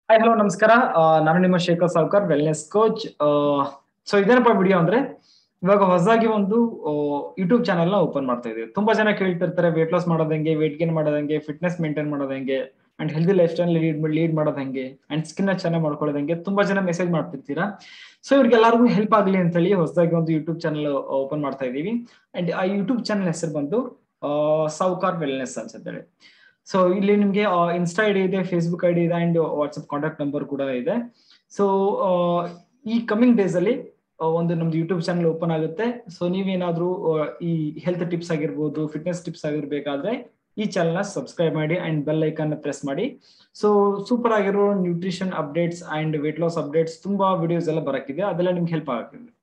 Hi hello ನಮಸ್ಕಾರ. ನಾನು ನಿಮ್ಮ Shekhar Savkar wellness coach. So ಇದೇನಪ್ಪ ವಿಡಿಯೋ ಅಂದ್ರೆ ಇವಾಗ ಹೊಸದಾಗಿ ಒಂದು ಯೂಟ್ಯೂಬ್ ಚಾನೆಲ್ ನ ಓಪನ್ ಮಾಡ್ತಾ ಇದೀವಿ. ತುಂಬಾ ಜನ ಕೇಳ್ತಿರ್ತಾರೆ ವೇಟ್ ಲಾಸ್ ಮಾಡೋದ್ ಹೆಂಗೆ, ವೇಟ್ ಗೇನ್ ಮಾಡೋದ್ ಹೆಂಗೆ, ಫಿಟ್ನೆಸ್ ಮೇಂಟೈನ್ ಮಾಡೋದ್ ಹೆಂಗೆ, and healthy lifestyle lead ಮಾಡೋದ್ ಹೆಂಗೆ, ಅಂಡ್ ಸ್ಕಿನ್ ಚೆನ್ನಾಗಿ ಮಾಡ್ಕೊಳ್ಳೋದ್ ಹೆಂಗೆ ತುಂಬಾ ಜನ ಮೆಸೇಜ್ ಮಾಡ್ತಿರ್ತೀರಾ. ಸೊ ಇವ್ರಿಗೆಲ್ಲರಿಗೂ ಹೆಲ್ಪ್ ಆಗಲಿ ಅಂತ ಹೇಳಿ ಹೊಸದಾಗಿ ಒಂದು ಯೂಟ್ಯೂಬ್ ಚಾನಲ್ ಓಪನ್ ಮಾಡ್ತಾ ಇದೀವಿ. ಅಂಡ್ ಆ ಯೂಟ್ಯೂಬ್ ಚಾನಲ್ ಹೆಸರು ಬಂದು ಸಾವ್ಕಾರ್ ವೆಲ್ನೆಸ್ ಅಂತ ಹೇಳಿ. ಸೊ ಇಲ್ಲಿ ನಿಮ್ಗೆ ಇನ್ಸ್ಟಾ ಐಡಿ ಇದೆ, ಫೇಸ್ಬುಕ್ ಐಡಿ ಇದೆ, ಅಂಡ್ ವಾಟ್ಸ್ಆಪ್ ಕಾಂಟ್ಯಾಕ್ಟ್ ನಂಬರ್ ಕೂಡ ಇದೆ. ಸೊ ಈ ಕಮಿಂಗ್ ಡೇಸ್ ಅಲ್ಲಿ ಒಂದು ನಮ್ದು ಯೂಟ್ಯೂಬ್ ಚಾನಲ್ ಓಪನ್ ಆಗುತ್ತೆ. ಸೊ ನೀವೇನಾದ್ರೂ ಈ ಹೆಲ್ತ್ ಟಿಪ್ಸ್ ಆಗಿರ್ಬೋದು, ಫಿಟ್ನೆಸ್ ಟಿಪ್ಸ್ ಆಗಿರ್ಬೇಕಾದ್ರೆ ಈ ಚಾನಲ್ ನ ಸಬ್ಸ್ಕ್ರೈಬ್ ಮಾಡಿ ಅಂಡ್ ಬೆಲ್ ಐಕಾನ್ ಪ್ರೆಸ್ ಮಾಡಿ. ಸೊ ಸೂಪರ್ ಆಗಿರೋ nutrition updates and weight loss updates ತುಂಬಾ ವಿಡಿಯೋಸ್ ಎಲ್ಲ ಬರಕ್ಕಿದೆ, ಅದೆಲ್ಲ ನಿಮ್ಗೆ ಹೆಲ್ಪ್ ಆಗುತ್ತೆ.